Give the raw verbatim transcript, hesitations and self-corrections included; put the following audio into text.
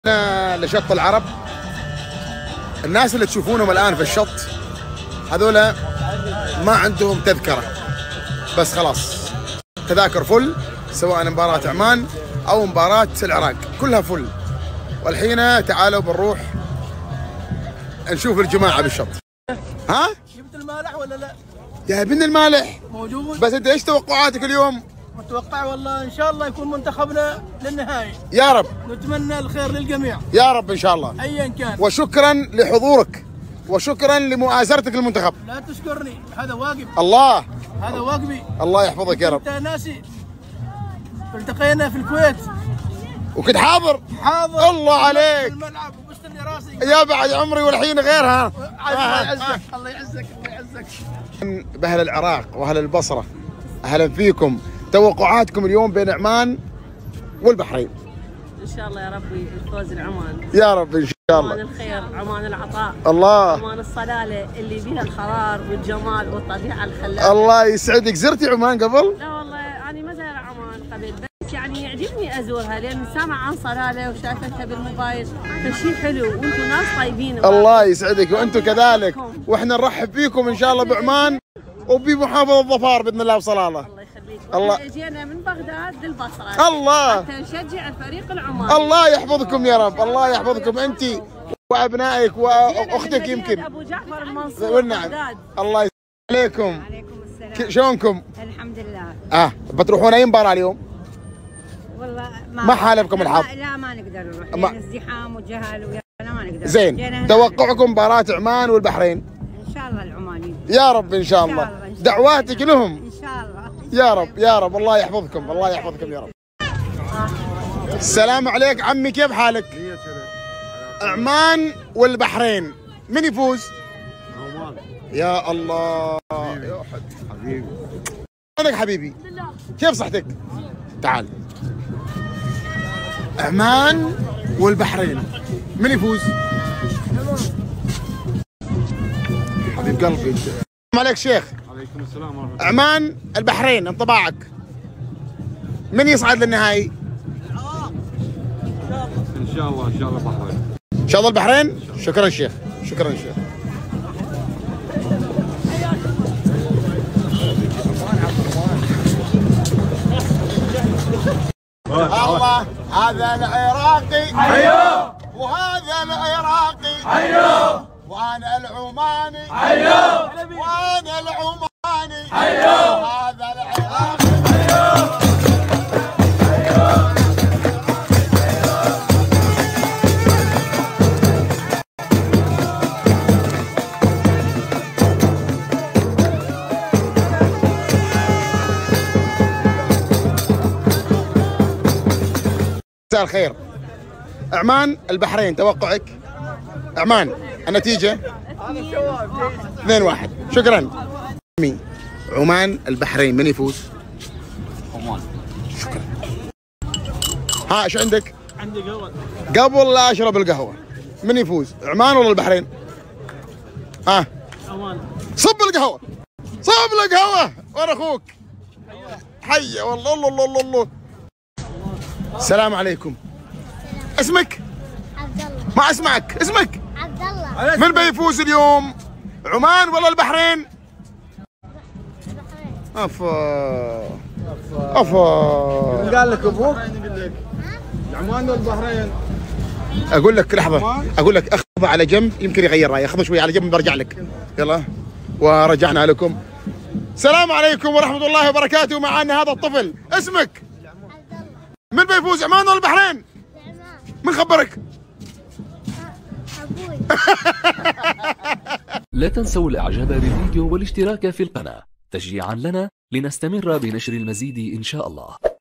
لشط العرب. الناس اللي تشوفونهم الآن في الشط هذولا ما عندهم تذكرة، بس خلاص تذاكر فل، سواء مباراة عمان أو مباراة العراق كلها فل. والحين تعالوا بنروح نشوف الجماعة بالشط. ها؟ جبت المالح ولا لا؟ جايبين المالح موجود. بس انت ايش توقعاتك اليوم؟ متوقع والله ان شاء الله يكون منتخبنا للنهائي. يا رب. نتمنى الخير للجميع. يا رب ان شاء الله. ايا كان. وشكرا لحضورك وشكرا لمؤازرتك للمنتخب. لا تشكرني، هذا واجب. الله. هذا واجبي. الله يحفظك يا رب. انت ناسي التقينا في الكويت وكنت حاضر. حاضر. الله عليك. في الملعب وبستني راسي. يا بعد عمري والحين غيرها. الله يعزك الله يعزك الله يعزك. بأهل العراق وأهل البصرة، أهلا فيكم. توقعاتكم اليوم بين عمان والبحرين؟ ان شاء الله يا ربي الفوز لعمان. يا رب ان شاء الله. عمان الخير، عمان العطاء، الله. عمان الصلاله اللي بها القرار والجمال والطبيعه الخلابه. الله يسعدك. زرتي عمان قبل؟ لا والله انا ما زايره عمان قبل، بس يعني يعجبني ازورها لان سامع عن صلاله وشافتها بالموبايل، فشي حلو وانتم ناس طيبين. الله يسعدك وانتم كذلك، واحنا نرحب فيكم ان شاء الله بعمان وبمحافظه ظفار باذن الله وصلاله. الله يخليك. الله. اجينا من بغداد للبصره الله حتى نشجع الفريق العماني. الله يحفظكم يا رب. الله يحفظكم انت وابنائك واختك يمكن. ابو جعفر المنصور. والنعم. الله يسلمك. عليكم. عليكم السلام. شلونكم؟ الحمد لله. اه بتروحون اي مباراه اليوم؟ والله ما ما حالفكم الحظ. لا, لا ما نقدر نروح ما... لان ازدحام وجهل ويا لا ما نقدر. زين، توقعكم مباراه عمان والبحرين؟ ان شاء الله العمانيين. يا رب ان شاء الله. دعواتك لهم. ان شاء الله. يا رب يا رب. الله يحفظكم الله يحفظكم يا رب. السلام عليك عمي، كيف حالك؟ عمان والبحرين من يفوز؟ عمان. يا الله يا حبيبي. وينك حبيبي؟ كيف صحتك؟ تعال. عمان والبحرين من يفوز؟ حبيب قلبي. السلام عليك شيخ. عليكم السلام ورحمة الله. عمان البحرين انطباعك؟ من يصعد للنهائي؟ ان شاء الله ان شاء الله البحرين. ان شاء الله البحرين. شكرا شيخ. شكرا شيخ. الله. هذا العراقي حيو وهذا العراقي حيو وانا العماني حيو وانا العماني حيو هذا العراقي حيو. مساء الخير. عمان البحرين توقعك؟ عمان النتيجة اثنين واحد. شكرا. عمان البحرين من يفوز؟ عمان. شكرا. ها ايش عندك؟ عندي قهوه. قبل لا اشرب القهوة من يفوز؟ عمان ولا البحرين؟ ها عمان. صب القهوة صب القهوة. وين اخوك؟ حي والله. الله الله الله الله. السلام عليكم. اسمك؟ عبد الله. ما اسمعك. اسمك؟ عبد الله. من بيفوز اليوم؟ عمان ولا البحرين؟ افا افا. قال لك ابوك؟ عمان والبحرين. اقول لك لحظة، اقول لك اخذه على جنب يمكن يغير رايه، اخذه شوي على جنب برجع لك. يلا ورجعنا لكم. السلام عليكم ورحمة الله وبركاته. معنا هذا الطفل، اسمك؟ من بيفوز عمان ولا البحرين؟ عمان. من خبرك؟ أبوي. لا تنسوا الاعجاب بالفيديو والاشتراك في القناة تشجيعا لنا لنستمر بنشر المزيد ان شاء الله.